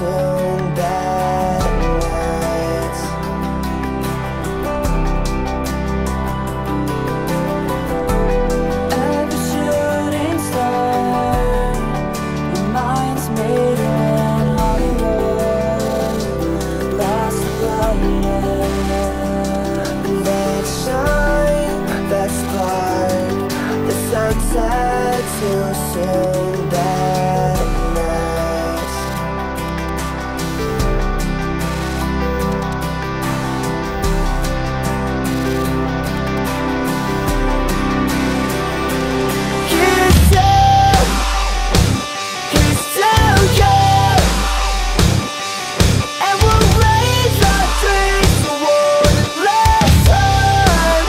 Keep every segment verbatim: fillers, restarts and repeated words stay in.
soon that night. Every shooting star reminds me when Hollywood lost the light. That shine, that spark, the sunset too soon that night. He's too, he's too young, and we'll raise our dreams toward the last time.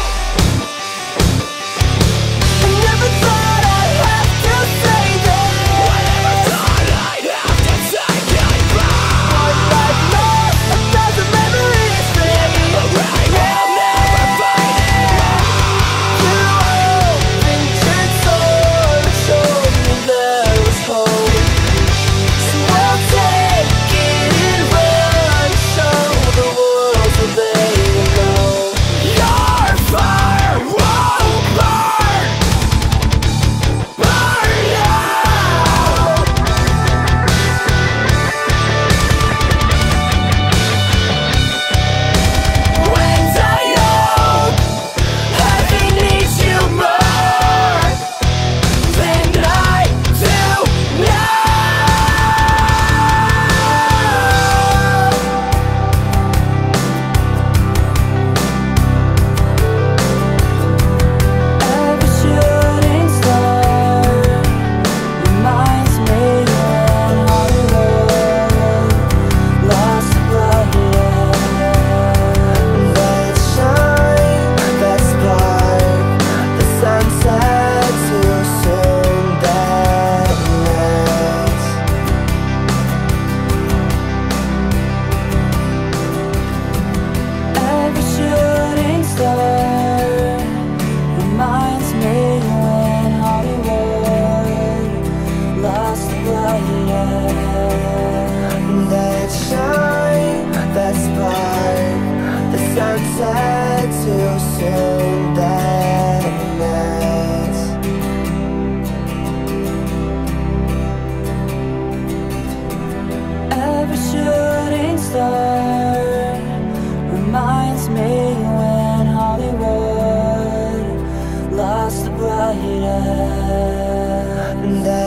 I never thought I'd have to say that. I never thought I'd have to say goodbye. One life lost, a thousand memories fade. A right will never find it. You opened your door and showed me there was hope. So I'll take it and run, show the world so they will know. Your fire won't burn, burn out. When I know heaven needs you more than I do now. Every shooting star reminds me when Hollywood lost the light. That shine, that spark, the sunset too soon that night. Every shooting star reminds me when Hollywood lost the light. That shine, that spark, the sunset too soon that night. Every shooting star reminds me when Hollywood lost the bright.